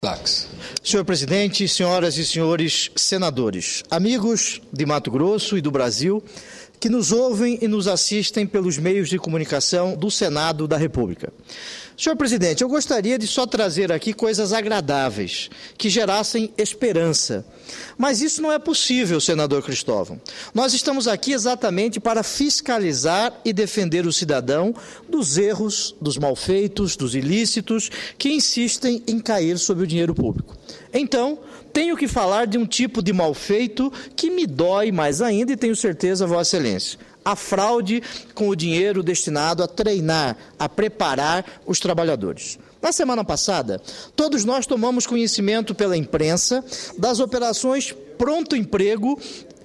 Taques. Senhor presidente, senhoras e senhores senadores, amigos de Mato Grosso e do Brasil, que nos ouvem e nos assistem pelos meios de comunicação do Senado da República. Senhor presidente, eu gostaria de só trazer aqui coisas agradáveis, que gerassem esperança. Mas isso não é possível, senador Cristóvão. Nós estamos aqui exatamente para fiscalizar e defender o cidadão dos erros, dos malfeitos, dos ilícitos que insistem em cair sobre o dinheiro público. Então, tenho que falar de um tipo de malfeito que me dói mais ainda e tenho certeza, Vossa Excelência. A fraude com o dinheiro destinado a treinar, a preparar os trabalhadores. Na semana passada, todos nós tomamos conhecimento pela imprensa das operações Pronto Emprego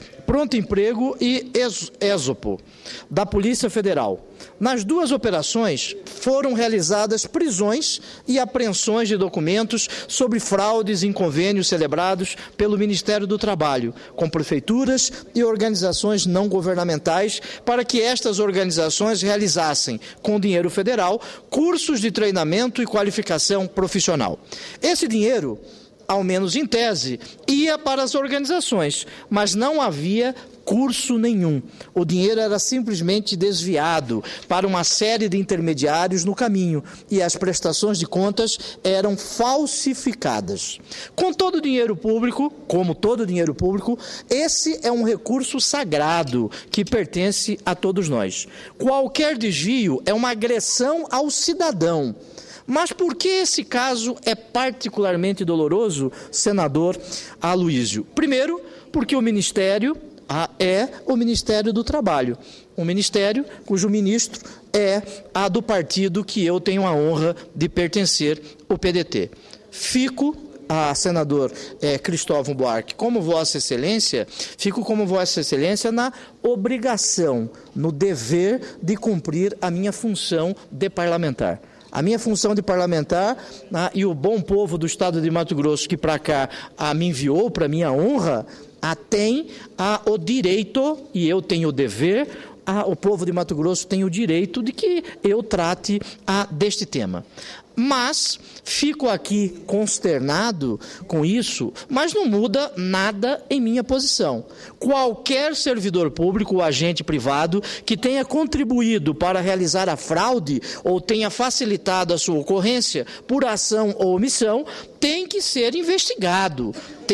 e Éxopo, da Polícia Federal. Nas duas operações, foram realizadas prisões e apreensões de documentos sobre fraudes em convênios celebrados pelo Ministério do Trabalho, com prefeituras e organizações não governamentais, para que estas organizações realizassem, com dinheiro federal, cursos de treinamento e qualificação profissional. Esse dinheiro, ao menos em tese, ia para as organizações, mas não havia curso nenhum. O dinheiro era simplesmente desviado para uma série de intermediários no caminho e as prestações de contas eram falsificadas. Com todo o dinheiro público, como todo dinheiro público, esse é um recurso sagrado que pertence a todos nós. Qualquer desvio é uma agressão ao cidadão. Mas por que esse caso é particularmente doloroso, senador Aloísio? Primeiro, porque o Ministério é o Ministério do Trabalho, um ministério cujo ministro é do partido que eu tenho a honra de pertencer, o PDT. Fico, senador Cristóvão Buarque, como Vossa Excelência, fico como Vossa Excelência na obrigação, no dever de cumprir a minha função de parlamentar. A minha função de parlamentar e o bom povo do estado de Mato Grosso que para cá me enviou, para minha honra, tem o direito, e eu tenho o dever, o povo de Mato Grosso tem o direito de que eu trate deste tema. Mas fico aqui consternado com isso, mas não muda nada em minha posição. Qualquer servidor público ou agente privado que tenha contribuído para realizar a fraude ou tenha facilitado a sua ocorrência por ação ou omissão, tem que ser investigado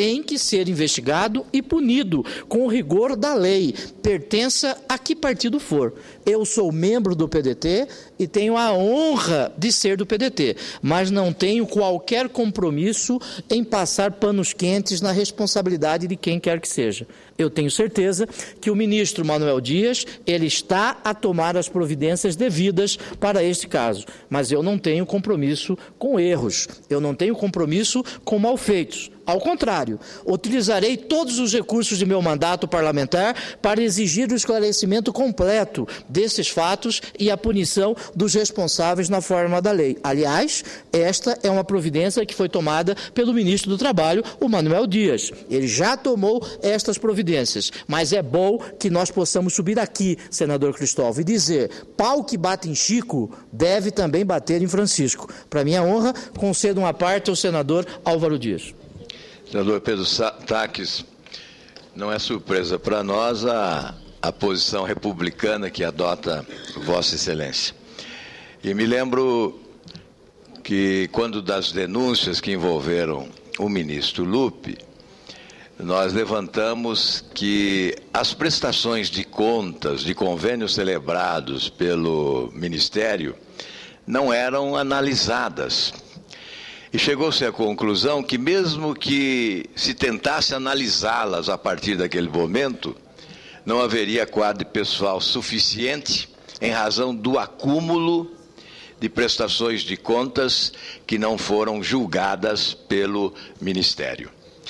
e punido com o rigor da lei, pertença a que partido for. Eu sou membro do PDT e tenho a honra de ser do PDT, mas não tenho qualquer compromisso em passar panos quentes na responsabilidade de quem quer que seja. Eu tenho certeza que o ministro Manuel Dias, ele está a tomar as providências devidas para este caso, mas eu não tenho compromisso com erros, eu não tenho compromisso com malfeitos. Ao contrário, utilizarei todos os recursos de meu mandato parlamentar para exigir o esclarecimento completo desses fatos e a punição dos responsáveis na forma da lei. Aliás, esta é uma providência que foi tomada pelo ministro do Trabalho, o Manuel Dias. Ele já tomou estas providências, mas é bom que nós possamos subir aqui, senador Cristóvão, e dizer: pau que bate em Chico deve também bater em Francisco. Para minha honra, concedo uma parte ao senador Álvaro Dias. Senador Pedro Taques, não é surpresa para nós a posição republicana que adota Vossa Excelência. E me lembro que, quando das denúncias que envolveram o ministro Lupe, nós levantamos que as prestações de contas de convênios celebrados pelo Ministério não eram analisadas. E chegou-se à conclusão que, mesmo que se tentasse analisá-las a partir daquele momento, não haveria quadro pessoal suficiente em razão do acúmulo de prestações de contas que não foram julgadas pelo Ministério.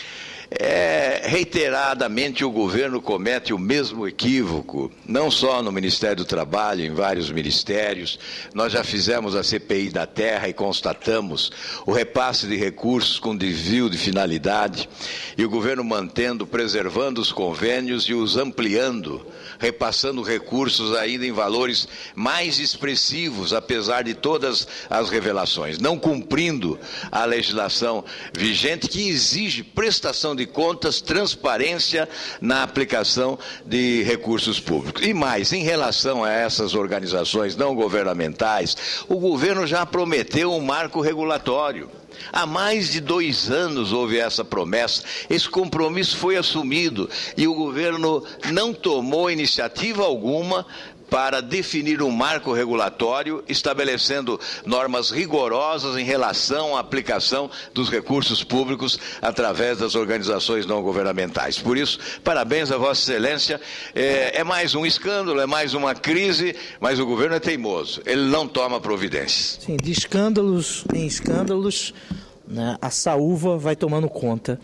Reiteradamente o governo comete o mesmo equívoco, não só no Ministério do Trabalho, em vários ministérios. Nós já fizemos a CPI da Terra e constatamos o repasse de recursos com desvio de finalidade, e o governo preservando os convênios e os ampliando, repassando recursos ainda em valores mais expressivos, apesar de todas as revelações, não cumprindo a legislação vigente, que exige prestação de contas, transparência na aplicação de recursos públicos. E mais, em relação a essas organizações não governamentais, o governo já prometeu um marco regulatório. Há mais de 2 anos houve essa promessa, esse compromisso foi assumido e o governo não tomou iniciativa alguma para definir um marco regulatório, estabelecendo normas rigorosas em relação à aplicação dos recursos públicos através das organizações não governamentais. Por isso, parabéns a Vossa Excelência. É mais um escândalo, é mais uma crise, mas o governo é teimoso, ele não toma providências. Sim, de escândalos em escândalos, né, a saúva vai tomando conta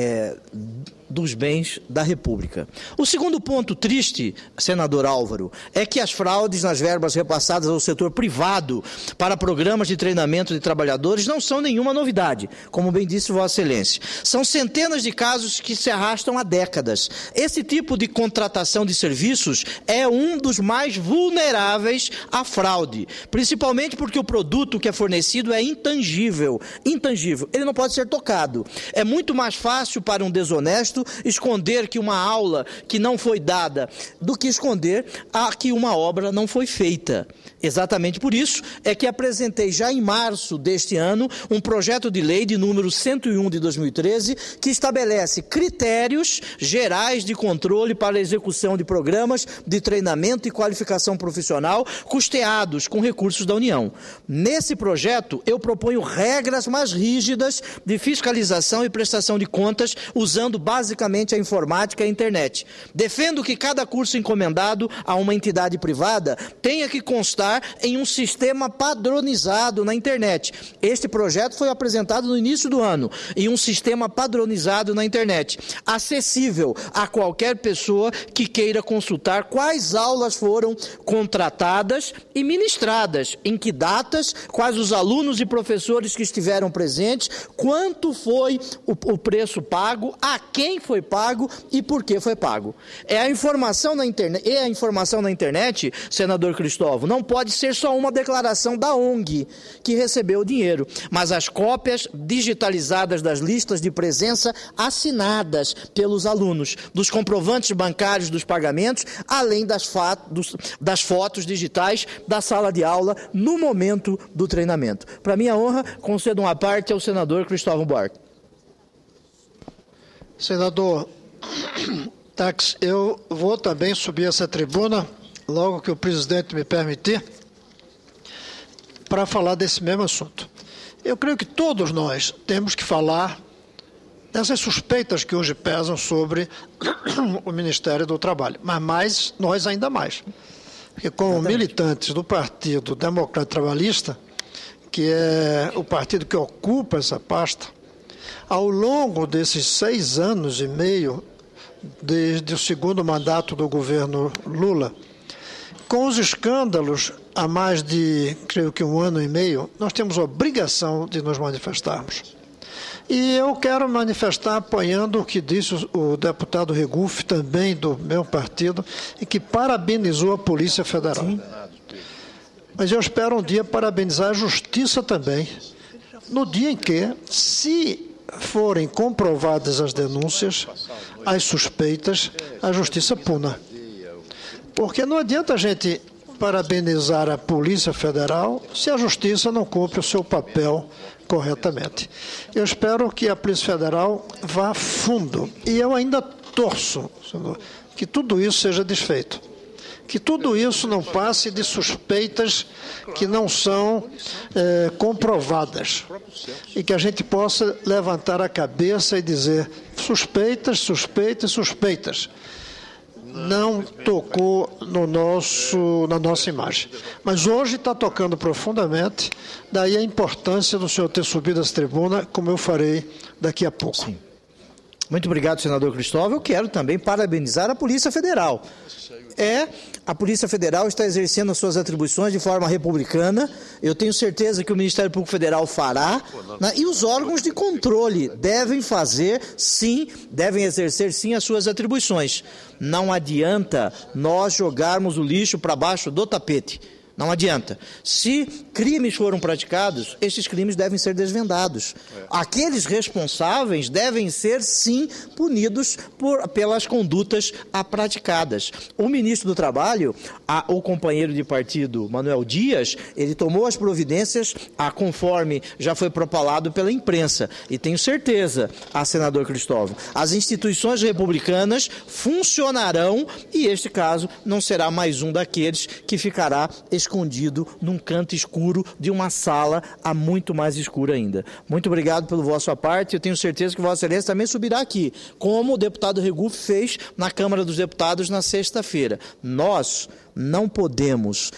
dos bens da República. O segundo ponto triste, senador Álvaro, é que as fraudes nas verbas repassadas ao setor privado para programas de treinamento de trabalhadores não são nenhuma novidade, como bem disse Vossa Excelência. São centenas de casos que se arrastam há décadas. Esse tipo de contratação de serviços é um dos mais vulneráveis à fraude, principalmente porque o produto que é fornecido é intangível. Ele não pode ser tocado. É muito mais fácil para um desonesto esconder que uma aula que não foi dada do que esconder que uma obra não foi feita. Exatamente por isso é que apresentei já em março deste ano um projeto de lei de número 101 de 2013 que estabelece critérios gerais de controle para a execução de programas de treinamento e qualificação profissional custeados com recursos da União. Nesse projeto eu proponho regras mais rígidas de fiscalização e prestação de contas usando basicamente a informática e a internet. Defendo que cada curso encomendado a uma entidade privada tenha que constar em um sistema padronizado na internet. Este projeto foi apresentado no início do ano, em um sistema padronizado na internet, acessível a qualquer pessoa que queira consultar quais aulas foram contratadas e ministradas, em que datas, quais os alunos e professores que estiveram presentes, quanto foi o preço pago, a quem foi pago e por que foi pago. A informação na internet, senador Cristóvão, não pode ser só uma declaração da ONG que recebeu o dinheiro, mas as cópias digitalizadas das listas de presença assinadas pelos alunos, dos comprovantes bancários dos pagamentos, além das fotos digitais da sala de aula no momento do treinamento. Para minha honra, concedo uma parte ao senador Cristóvão Buarque. Senador Tax, eu vou também subir essa tribuna, logo que o presidente me permitir, para falar desse mesmo assunto. Eu creio que todos nós temos que falar dessas suspeitas que hoje pesam sobre o Ministério do Trabalho, mas nós ainda mais. Porque como militantes do Partido Democrata Trabalhista, que é o partido que ocupa essa pasta, ao longo desses 6 anos e meio, desde o segundo mandato do governo Lula, com os escândalos há mais de, creio que 1 ano e meio, nós temos a obrigação de nos manifestarmos. E eu quero manifestar apoiando o que disse o deputado Regufe, também do meu partido, e que parabenizou a Polícia Federal. Sim. Mas eu espero um dia parabenizar a Justiça também, no dia em que, se forem comprovadas as denúncias, as suspeitas, a Justiça puna. Porque não adianta a gente parabenizar a Polícia Federal se a Justiça não cumpre o seu papel corretamente. Eu espero que a Polícia Federal vá a fundo. E eu ainda torço, senador, que tudo isso seja desfeito. Que tudo isso não passe de suspeitas que não são comprovadas. E que a gente possa levantar a cabeça e dizer suspeitas, suspeitas, suspeitas. Não tocou na nossa imagem. Mas hoje está tocando profundamente, daí a importância do senhor ter subido essa tribuna, como eu farei daqui a pouco. Sim. Muito obrigado, senador Cristóvão. Eu quero também parabenizar a Polícia Federal. A Polícia Federal está exercendo as suas atribuições de forma republicana. Eu tenho certeza que o Ministério Público Federal fará, né? E os órgãos de controle devem fazer, sim, devem exercer, sim, as suas atribuições. Não adianta nós jogarmos o lixo para baixo do tapete. Não adianta. Se crimes foram praticados, esses crimes devem ser desvendados. Aqueles responsáveis devem ser, sim, punidos pelas condutas praticadas. O ministro do Trabalho, o companheiro de partido, Manuel Dias, ele tomou as providências conforme já foi propalado pela imprensa. E tenho certeza, senador Cristóvão, as instituições republicanas funcionarão e este caso não será mais um daqueles que ficará escondido num canto escuro de uma sala muito mais escura ainda. Muito obrigado pelo vosso parte. Eu tenho certeza que Vossa Excelência também subirá aqui, como o deputado Regufe fez na Câmara dos Deputados na sexta-feira. Nós não podemos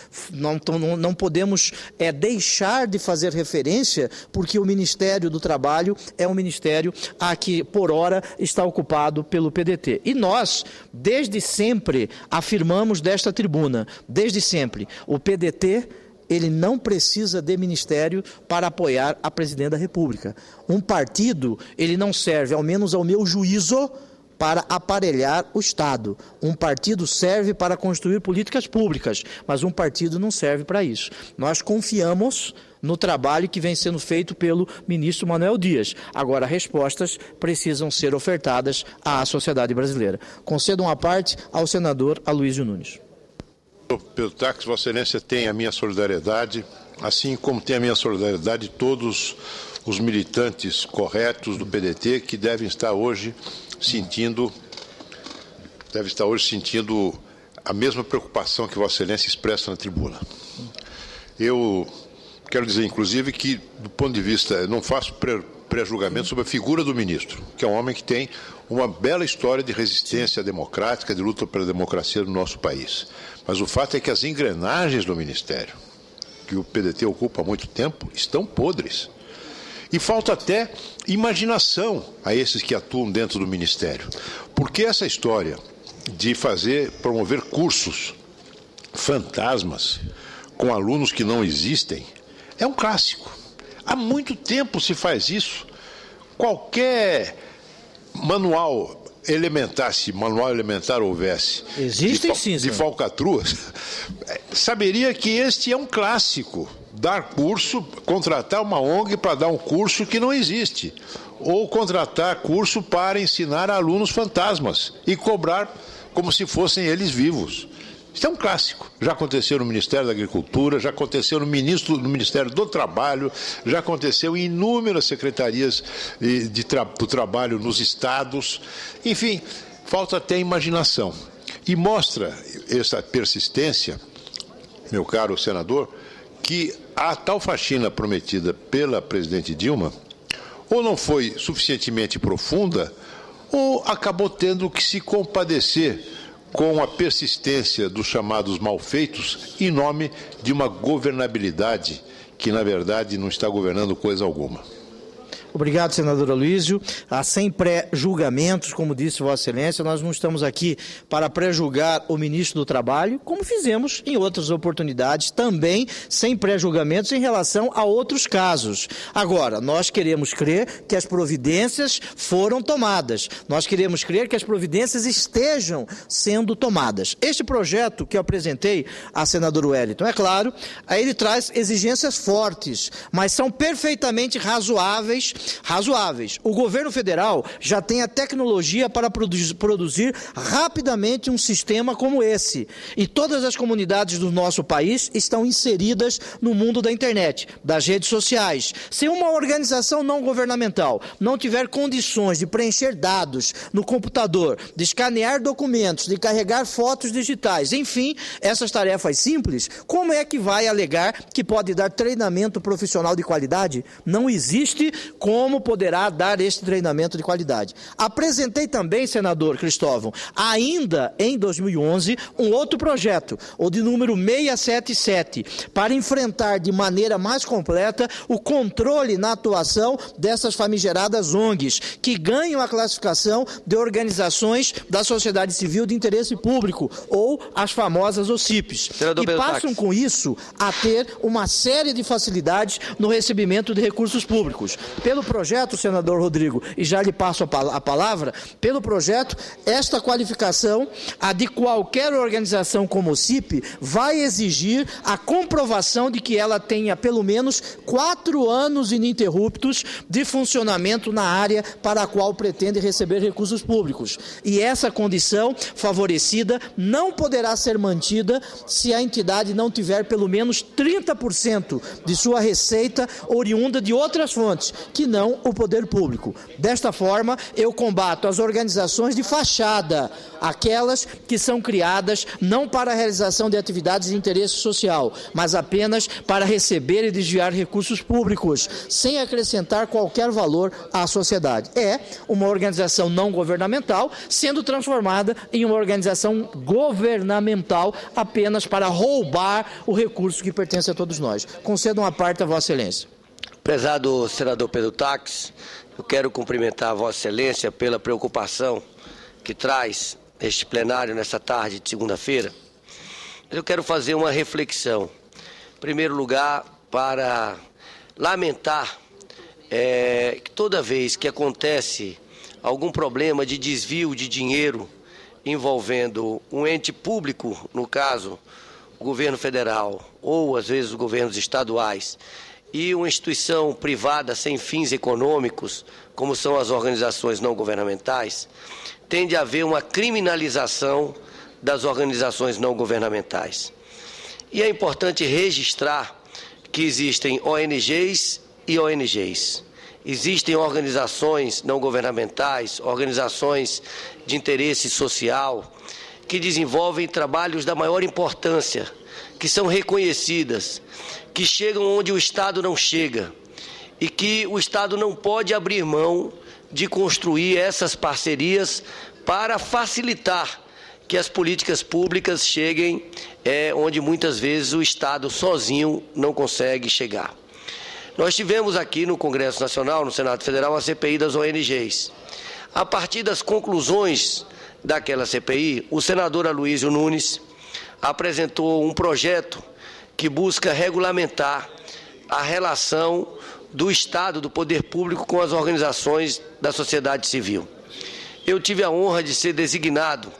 deixar de fazer referência, porque o Ministério do Trabalho é um ministério que, por hora, está ocupado pelo PDT. E nós, desde sempre, afirmamos desta tribuna, desde sempre, o PDT, ele não precisa de ministério para apoiar a presidente da República. Um partido, ele não serve, ao menos ao meu juízo, para aparelhar o Estado. Um partido serve para construir políticas públicas, mas um partido não serve para isso. Nós confiamos no trabalho que vem sendo feito pelo ministro Manuel Dias. Agora, respostas precisam ser ofertadas à sociedade brasileira. Concedo uma parte ao senador Aloysio Nunes. Pedro Taques, Vossa Excelência tem a minha solidariedade, assim como tem a minha solidariedade todos os militantes corretos do PDT que devem estar hoje sentindo a mesma preocupação que Vossa Excelência expressa na tribuna. Eu quero dizer, inclusive, que, do ponto de vista, eu não faço pré-julgamento sobre a figura do ministro, que é um homem que tem uma bela história de resistência democrática, de luta pela democracia no nosso país. Mas o fato é que as engrenagens do ministério, que o PDT ocupa há muito tempo, estão podres. E falta até imaginação a esses que atuam dentro do Ministério. Porque essa história de promover cursos fantasmas com alunos que não existem é um clássico. Há muito tempo se faz isso. Qualquer manual elementar, se manual elementar houvesse, de falcatruas, saberia que este é um clássico. Dar curso, contratar uma ONG para dar um curso que não existe, ou contratar curso para ensinar alunos fantasmas e cobrar como se fossem eles vivos. Isso é um clássico. Já aconteceu no Ministério da Agricultura, já aconteceu no Ministério do Trabalho, já aconteceu em inúmeras secretarias do trabalho nos estados. Enfim, falta até imaginação. E mostra essa persistência, meu caro senador, que a tal faxina prometida pela presidente Dilma ou não foi suficientemente profunda ou acabou tendo que se compadecer com a persistência dos chamados malfeitos em nome de uma governabilidade que, na verdade, não está governando coisa alguma. Obrigado, senador Aloysio. Sem pré-julgamentos, como disse Vossa Excelência, nós não estamos aqui para pré-julgar o ministro do Trabalho, como fizemos em outras oportunidades, também sem pré-julgamentos em relação a outros casos. Agora, nós queremos crer que as providências foram tomadas. Nós queremos crer que as providências estejam sendo tomadas. Este projeto que eu apresentei a senador Wellington, é claro, ele traz exigências fortes, mas são perfeitamente razoáveis. O governo federal já tem a tecnologia para produzir rapidamente um sistema como esse. E todas as comunidades do nosso país estão inseridas no mundo da internet, das redes sociais. Se uma organização não governamental não tiver condições de preencher dados no computador, de escanear documentos, de carregar fotos digitais, enfim, essas tarefas simples, como é que vai alegar que pode dar treinamento profissional de qualidade? Não existe como como poderá dar esse treinamento de qualidade. Apresentei também, senador Cristóvão, ainda em 2011, um outro projeto, o de número 677, para enfrentar de maneira mais completa o controle na atuação dessas famigeradas ONGs, que ganham a classificação de organizações da sociedade civil de interesse público, ou as famosas OCIPs, e passam com isso a ter uma série de facilidades no recebimento de recursos públicos. Pelo projeto, senador Rodrigo, e já lhe passo a palavra, pelo projeto, esta qualificação, a de qualquer organização como OCIP, vai exigir a comprovação de que ela tenha pelo menos 4 anos ininterruptos de funcionamento na área para a qual pretende receber recursos públicos. E essa condição favorecida não poderá ser mantida se a entidade não tiver pelo menos 30% de sua receita oriunda de outras fontes, que não o poder público. Desta forma, eu combato as organizações de fachada, aquelas que são criadas não para a realização de atividades de interesse social, mas apenas para receber e desviar recursos públicos, sem acrescentar qualquer valor à sociedade. É uma organização não governamental sendo transformada em uma organização governamental apenas para roubar o recurso que pertence a todos nós. Concedo uma parte a Vossa Excelência. Prezado senador Pedro Taques, eu quero cumprimentar a Vossa Excelência pela preocupação que traz este plenário nesta tarde de segunda-feira. Eu quero fazer uma reflexão. Em primeiro lugar, para lamentar que toda vez que acontece algum problema de desvio de dinheiro envolvendo um ente público, no caso, o governo federal, ou às vezes os governos estaduais, e uma instituição privada sem fins econômicos, como são as organizações não governamentais, tende a haver uma criminalização das organizações não governamentais. E é importante registrar que existem ONGs e ONGs. Existem organizações não governamentais, organizações de interesse social, que desenvolvem trabalhos da maior importância, que são reconhecidas, que chegam onde o Estado não chega e que o Estado não pode abrir mão de construir essas parcerias para facilitar que as políticas públicas cheguem onde muitas vezes o Estado sozinho não consegue chegar. Nós tivemos aqui no Congresso Nacional, no Senado Federal, a CPI das ONGs. A partir das conclusões daquela CPI, o senador Aloysio Nunes apresentou um projeto que busca regulamentar a relação do Estado, do poder público, com as organizações da sociedade civil. Eu tive a honra de ser designado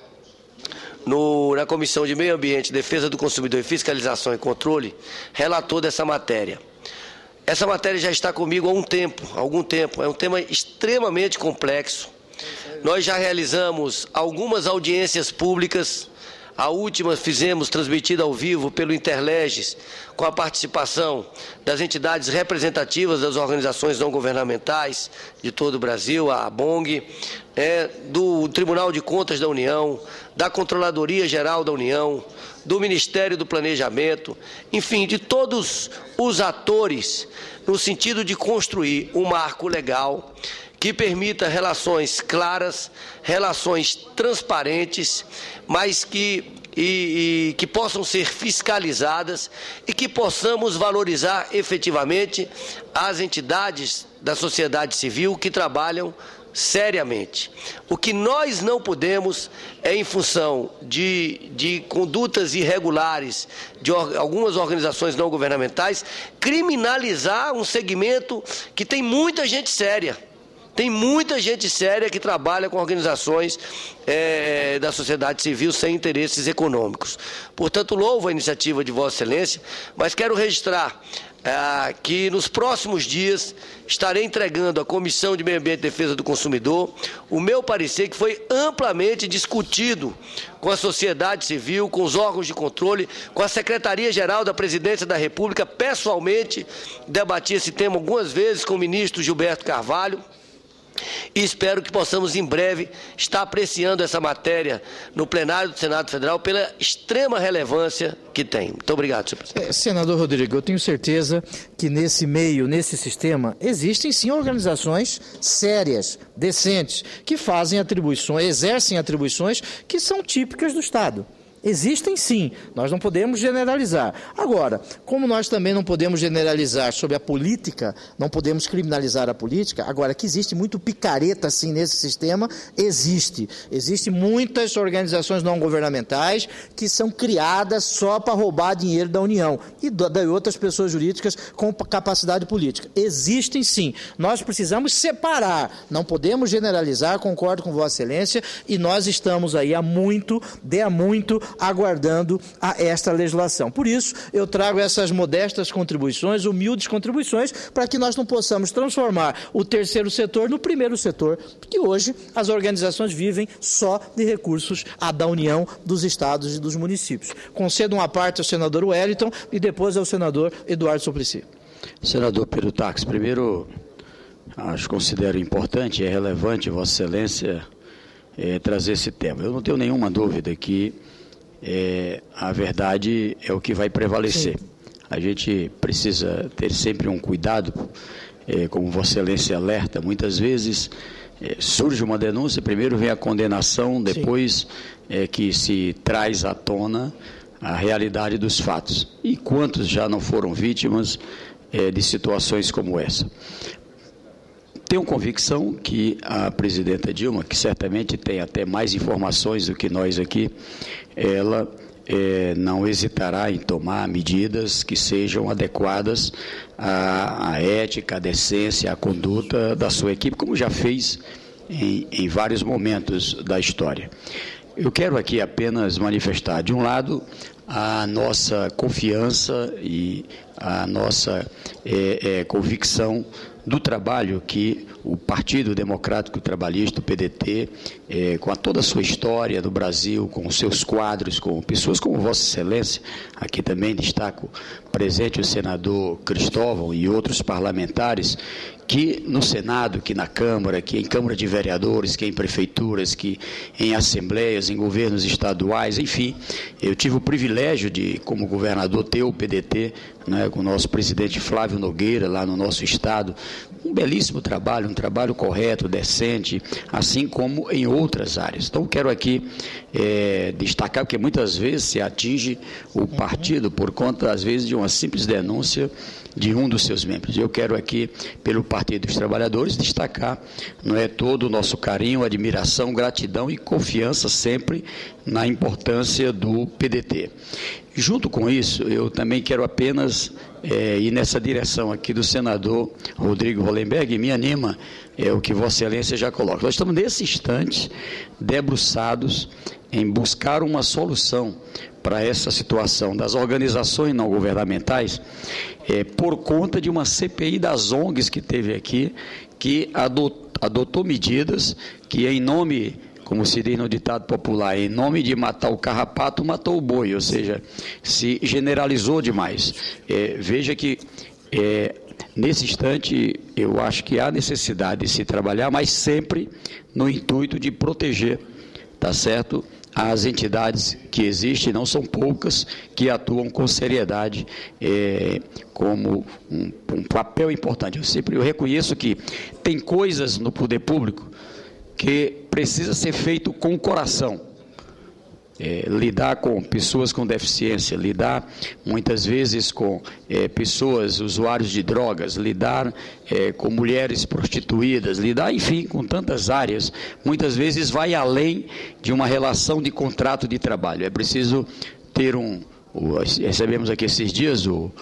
na Comissão de Meio Ambiente, Defesa do Consumidor e Fiscalização e Controle, relator dessa matéria. Essa matéria já está comigo há algum tempo. É um tema extremamente complexo. Nós já realizamos algumas audiências públicas. A última fizemos transmitida ao vivo pelo Interleges, com a participação das entidades representativas das organizações não governamentais de todo o Brasil, a ABONG, do Tribunal de Contas da União, da Controladoria Geral da União, do Ministério do Planejamento, enfim, de todos os atores, no sentido de construir um marco legal que permita relações claras, relações transparentes, mas que possam ser fiscalizadas e que possamos valorizar efetivamente as entidades da sociedade civil que trabalham seriamente. O que nós não podemos é, em função de condutas irregulares de algumas organizações não governamentais, criminalizar um segmento que tem muita gente séria. Tem muita gente séria que trabalha com organizações da sociedade civil sem interesses econômicos. Portanto, louvo a iniciativa de Vossa Excelência, mas quero registrar que nos próximos dias estarei entregando à Comissão de Meio Ambiente e Defesa do Consumidor o meu parecer, que foi amplamente discutido com a sociedade civil, com os órgãos de controle, com a Secretaria-Geral da Presidência da República. Pessoalmente, debati esse tema algumas vezes com o ministro Gilberto Carvalho, E espero que possamos, em breve, estar apreciando essa matéria no plenário do Senado Federal pela extrema relevância que tem. Muito obrigado, senhor presidente. Senador Rodrigo, eu tenho certeza que nesse meio, nesse sistema, existem sim organizações sérias, decentes, que fazem atribuições, exercem atribuições que são típicas do Estado. Existem sim, nós não podemos generalizar. Agora, como nós também não podemos generalizar sobre a política, não podemos criminalizar a política, agora que existe muito picareta sim nesse sistema, existe. Existem muitas organizações não governamentais que são criadas só para roubar dinheiro da União e de outras pessoas jurídicas com capacidade política. Existem sim, nós precisamos separar, não podemos generalizar, concordo com Vossa Excelência, e nós estamos aí há muito aguardando a esta legislação. Por isso, eu trago essas modestas contribuições, humildes contribuições, para que nós não possamos transformar o terceiro setor no primeiro setor, porque hoje as organizações vivem só de recursos da União, dos estados e dos municípios. Concedo uma parte ao senador Wellington e depois ao senador Eduardo Suplicy. Senador Pedro Tax, primeiro, considero importante e relevante, Vossa Excelência, trazer esse tema. Eu não tenho nenhuma dúvida que a verdade é o que vai prevalecer. Sim. A gente precisa ter sempre um cuidado, como Vossa Excelência alerta, muitas vezes surge uma denúncia, primeiro vem a condenação, depois que se traz à tona a realidade dos fatos. E quantos já não foram vítimas de situações como essa? Tenho convicção que a presidenta Dilma, que certamente tem até mais informações do que nós aqui, ela não hesitará em tomar medidas que sejam adequadas à ética, à decência, à conduta da sua equipe, como já fez em vários momentos da história. Eu quero aqui apenas manifestar, de um lado, a nossa confiança e a nossa convicção do trabalho que o Partido Democrático Trabalhista, o PDT, com toda a sua história do Brasil, com os seus quadros, com pessoas como Vossa Excelência, aqui também destaco presente o senador Cristóvão e outros parlamentares, que no Senado, que na Câmara, que em Câmara de Vereadores, que em prefeituras, que em assembleias, em governos estaduais, enfim, eu tive o privilégio de, como governador, ter o PDT, com o nosso presidente Flávio Nogueira, lá no nosso estado, um belíssimo trabalho, um trabalho correto, decente, assim como em outras áreas. Então, quero aqui destacar, porque muitas vezes se atinge o partido por conta, às vezes, de uma simples denúncia de um dos seus membros. Eu quero aqui, pelo Partido dos Trabalhadores, destacar todo o nosso carinho, admiração, gratidão e confiança sempre na importância do PDT. Junto com isso, eu também quero apenas ir nessa direção aqui do senador Rodrigo Hollenberg, e me anima o que Vossa Excelência já coloca. Nós estamos, nesse instante, debruçados em buscar uma solução para essa situação das organizações não governamentais, por conta de uma CPI das ONGs que teve aqui, que adotou medidas que, em nome, como se diz no ditado popular, em nome de matar o carrapato, matou o boi, ou seja, se generalizou demais. Veja que, nesse instante, eu acho que há necessidade de se trabalhar, mas sempre no intuito de proteger, tá certo?, as entidades que existem, não são poucas, que atuam com seriedade, como um papel importante. Eu reconheço que tem coisas no poder público que precisa ser feito com o coração. Lidar com pessoas com deficiência, lidar muitas vezes com pessoas, usuários de drogas, lidar com mulheres prostituídas, lidar, enfim, com tantas áreas, muitas vezes vai além de uma relação de contrato de trabalho. É preciso ter recebemos aqui esses dias o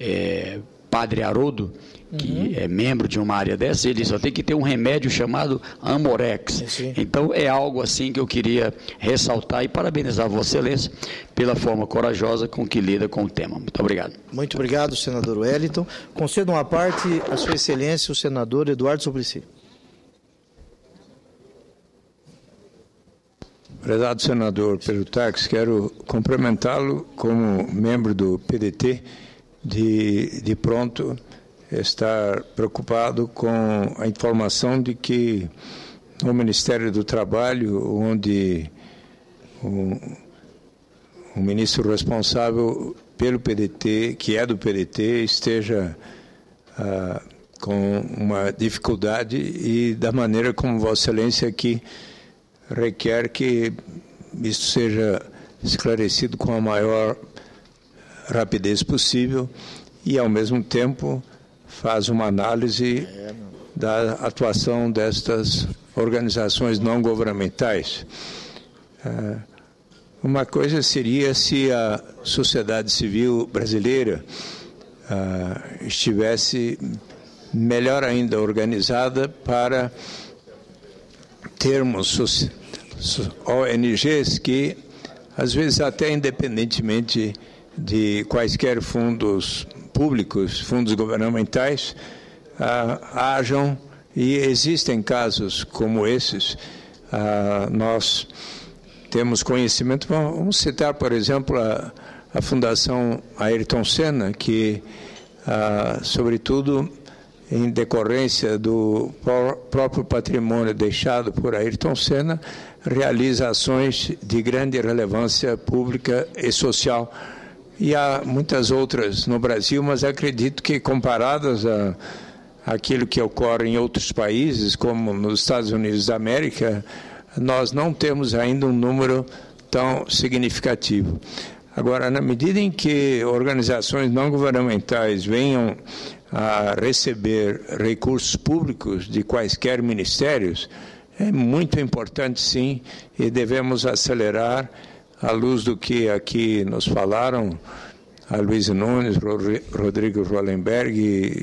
Padre Haroldo, que é membro de uma área dessa, ele só tem que ter um remédio chamado Amorex. Então, é algo assim que eu queria ressaltar e parabenizar Vossa Excelência pela forma corajosa com que lida com o tema. Muito obrigado. Muito obrigado, senador Wellington. Concedo uma parte à Sua Excelência, o senador Eduardo Suplicy. Prezado senador Pedro Tax, quero cumprimentá-lo como membro do PDT de pronto estar preocupado com a informação de que no Ministério do Trabalho, onde o ministro responsável pelo PDT, que é do PDT, esteja com uma dificuldade e da maneira como Vossa Excelência aqui requer que isso seja esclarecido com a maior rapidez possível e, ao mesmo tempo, faz uma análise da atuação destas organizações não governamentais. Uma coisa seria se a sociedade civil brasileira estivesse melhor ainda organizada para termos ONGs que, às vezes até independentemente de quaisquer fundos públicos, fundos governamentais, hajam, e existem casos como esses. Nós temos conhecimento, vamos citar, por exemplo, a Fundação Ayrton Senna, que, sobretudo, em decorrência do próprio patrimônio deixado por Ayrton Senna, realiza ações de grande relevância pública e social. E há muitas outras no Brasil, mas acredito que, comparadas àquilo que ocorre em outros países, como nos Estados Unidos da América, nós não temos ainda um número tão significativo. Agora, na medida em que organizações não governamentais venham a receber recursos públicos de quaisquer ministérios, é muito importante, sim, e devemos acelerar, à luz do que aqui nos falaram, a Luísa Nunes, Rodrigo Rollenberg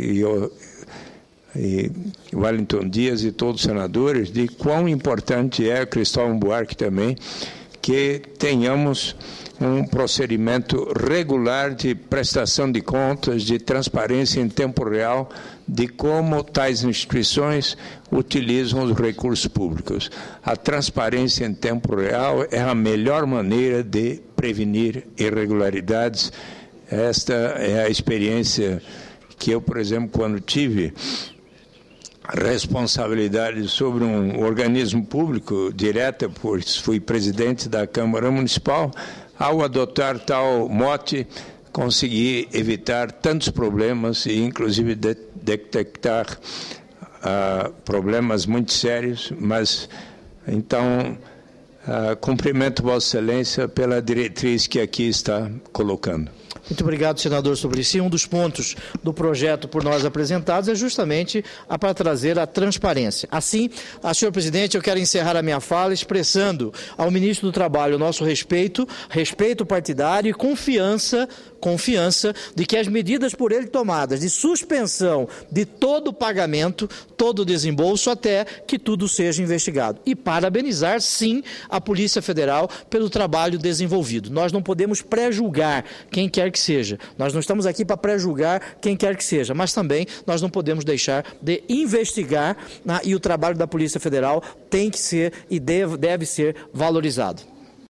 e Wellington Dias e todos os senadores, de quão importante é, Cristóvão Buarque também, que tenhamos um procedimento regular de prestação de contas, de transparência em tempo real, de como tais instituições utilizam os recursos públicos. A transparência em tempo real é a melhor maneira de prevenir irregularidades. Esta é a experiência que eu, por exemplo, quando tive responsabilidade sobre um organismo público direta, pois fui presidente da Câmara Municipal, ao adotar tal mote, consegui evitar tantos problemas e, inclusive, detectar problemas muito sérios, mas, então, cumprimento Vossa Excelência pela diretriz que aqui está colocando. Muito obrigado, senador Suplicy. Um dos pontos do projeto por nós apresentados é justamente para trazer a transparência. Assim, senhor presidente, eu quero encerrar a minha fala expressando ao ministro do Trabalho o nosso respeito partidário e confiança de que as medidas por ele tomadas de suspensão de todo o pagamento, todo o desembolso, até que tudo seja investigado. E parabenizar, sim, a Polícia Federal pelo trabalho desenvolvido. Nós não podemos pré-julgar quem quer que seja. Nós não estamos aqui para pré-julgar quem quer que seja, mas também nós não podemos deixar de investigar, e o trabalho da Polícia Federal tem que ser e deve ser valorizado.